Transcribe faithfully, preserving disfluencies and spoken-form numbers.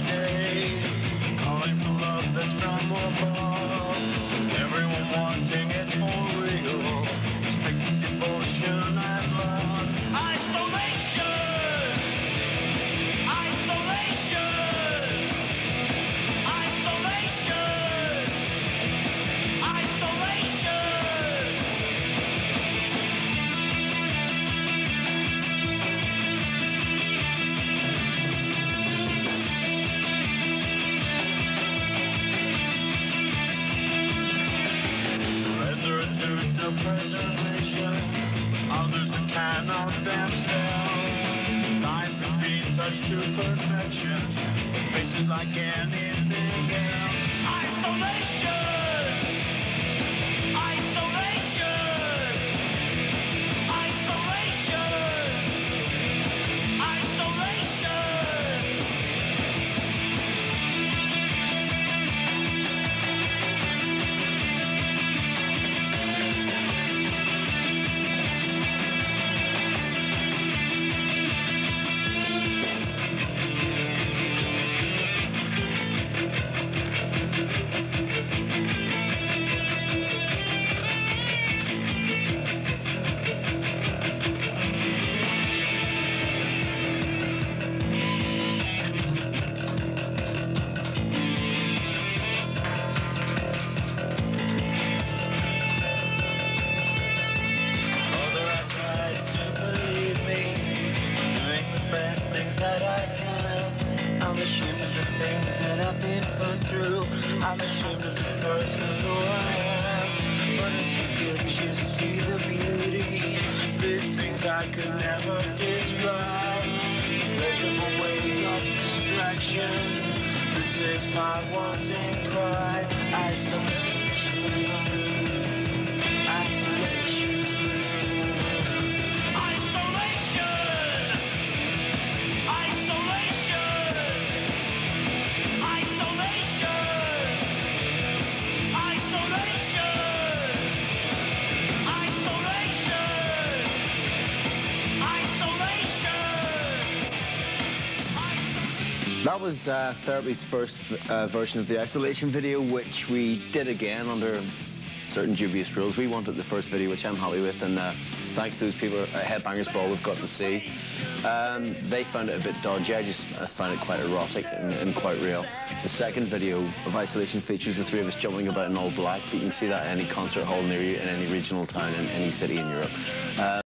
day, calling for love that's from above. Everyone wanting it for real, expecting devotion and love. Isolation! Isolation! Isolation! Isolation! Preservation, others that cannot themselves. Life has been touched to perfection, faces like anything else. Isolation! Isolation! Isolation! Isolation! I'm ashamed of the things that I've been put through. I'm ashamed of the person who I am. But if you could just see the beauty, these things I could never describe. Pleasurable ways of distraction. This is my wanting cry. Isolation. Isolation. That was uh, Therapy's first uh, version of the Isolation video, which we did again under certain dubious rules. We wanted the first video, which I'm happy with, and uh, thanks to those people at Headbangers Ball we've got to see. Um, they found it a bit dodgy. I just uh, found it quite erotic and, and quite real. The second video of Isolation features the three of us jumping about in all black. You can see that at any concert hall near you in any regional town in any city in Europe. Uh,